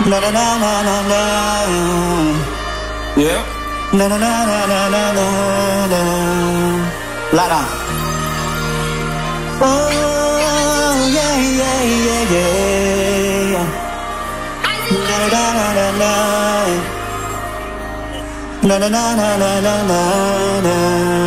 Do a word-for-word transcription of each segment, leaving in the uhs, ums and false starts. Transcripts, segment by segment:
Na na na na na na. Yeah. Na na na na na na na na. Lại nào. Oh yeah yeah yeah yeah. Na na na na na. Na na na na na na na na.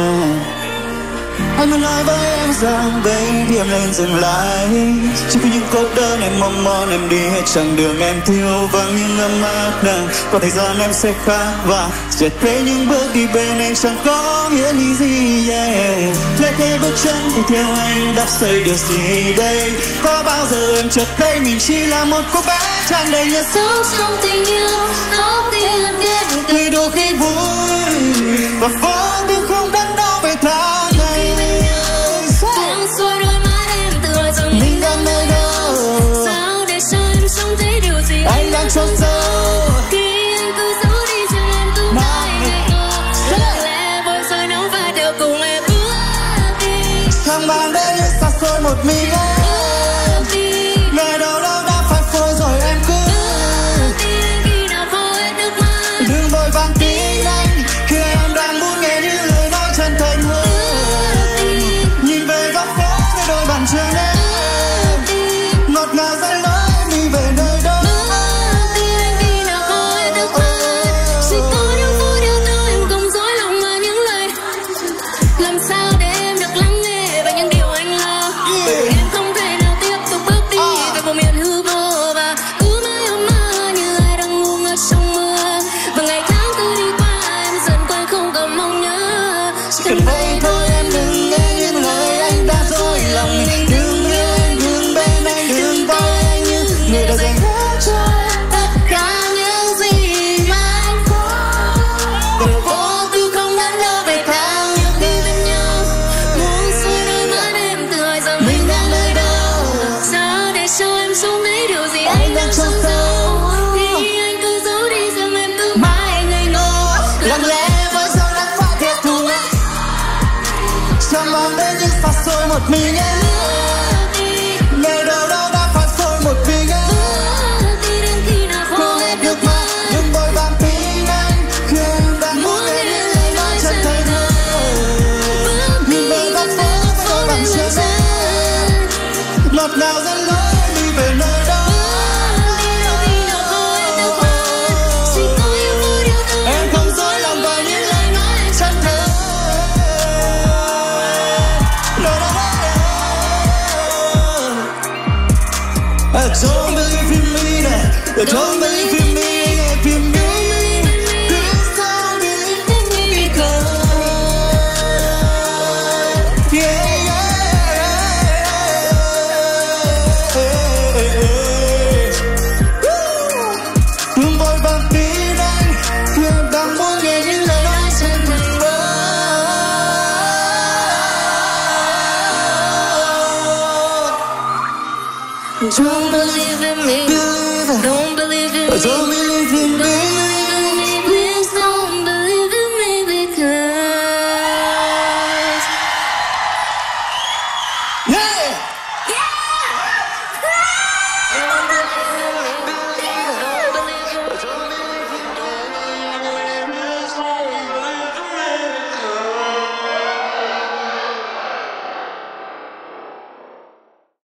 Anh muốn nói với em rằng baby em lên dừng lại. Chỉ có những cô đơn em mong mong em đi hết chặng đường em thiếu vắng những ấm áp nàng. Có thời gian em sẽ khác và chợt thấy những bước đi bên em chẳng có nghĩa lý gì. Yeah. Lẽ thế bước chân thì theo anh đắp xây điều gì đây? Có bao giờ em chợt thấy mình chỉ là một cô bé tràn đầy nhớ sống trong tình yêu, có tiếng em ghét tuy đôi khi vui và vô tư không đắn đo về tháng. Anh đang trốn giấu khi anh cứ giấu đi rằng em cứ mãi ngây ngô. Lặng lẽ vội rồi nóng và đều cùng em bước đi. Chẳng mang đến những xa xôi một mình em. Nơi đâu đâu đã phai phôi rồi em cứ tin anh khi nào vô hết nước mắt. Đừng vội vàng tin anh khi em đang muốn nghe những lời nói chân thành hơn. Nhìn về góc phố với đôi bàn chân em ngọt ngào dẫn lối em đi về nơi. Một mình em nơi đâu đâu đã phai phôi một mình em không hết nước mắt. Đừng vội vàng tin anh khi em đang muốn nghe những lời nói chân thành hơn. Nhìn về góc phố với đôi bàn chân em ngọt ngào dẫn lối em đi về nơi đó. Em không dối lòng vào những lời nói chân thành. Don't believe in me, that don't believe in me, if you me, please don't believe in me because yeah, yeah, đừng vội vàng tin anh khi em đang muốn nghe những lời nói chân thành hơn. Don't believe in me. Believe. Don't believe in me. Don't believe in me.